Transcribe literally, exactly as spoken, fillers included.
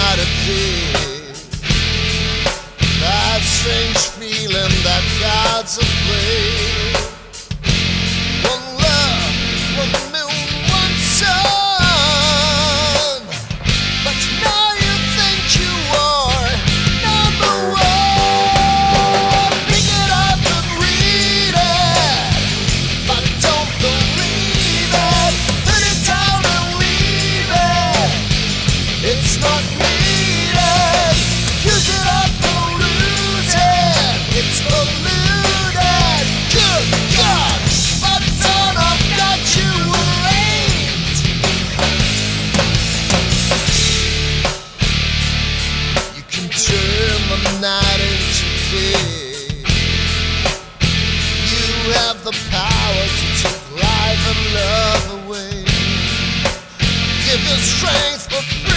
might appear. That strange feeling that God's afraid. One love, one million, one son. But now you think you are number one. Pick it up and read it, but don't believe it. Put it down and leave it. It's not needed. Use it up or lose it. It's polluted. Good God, but son, I've got you late. You can turn the night into day. You have the power to take life and love away. Give your strength for